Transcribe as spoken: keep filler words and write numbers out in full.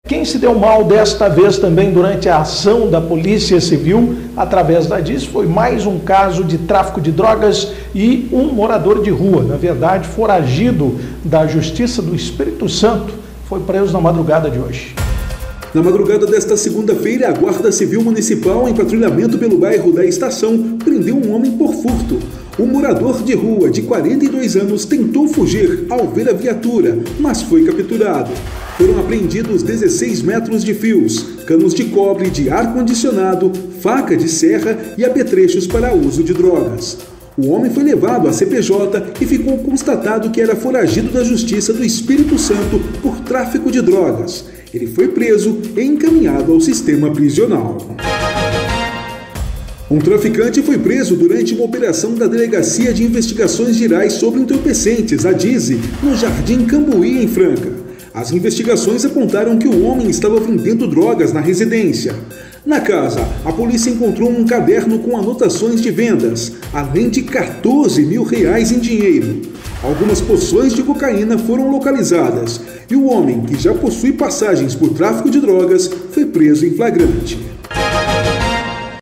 Quem se deu mal desta vez também durante a ação da Polícia Civil, através da D I S, foi mais um caso de tráfico de drogas e um morador de rua, na verdade, foragido da Justiça do Espírito Santo, foi preso na madrugada de hoje. Na madrugada desta segunda-feira, a Guarda Civil Municipal, em patrulhamento pelo bairro da Estação, prendeu um homem por furto. O morador de rua, de quarenta e dois anos, tentou fugir ao ver a viatura, mas foi capturado. Foram apreendidos dezesseis metros de fios, canos de cobre de ar-condicionado, faca de serra e apetrechos para uso de drogas. O homem foi levado à C P J e ficou constatado que era foragido da Justiça do Espírito Santo por tráfico de drogas. Ele foi preso e encaminhado ao sistema prisional. Um traficante foi preso durante uma operação da Delegacia de Investigações Gerais sobre Entorpecentes, a D I S E, no Jardim Cambuí, em Franca. As investigações apontaram que o homem estava vendendo drogas na residência. Na casa, a polícia encontrou um caderno com anotações de vendas, além de quatorze mil reais em dinheiro. Algumas porções de cocaína foram localizadas e o homem, que já possui passagens por tráfico de drogas, foi preso em flagrante.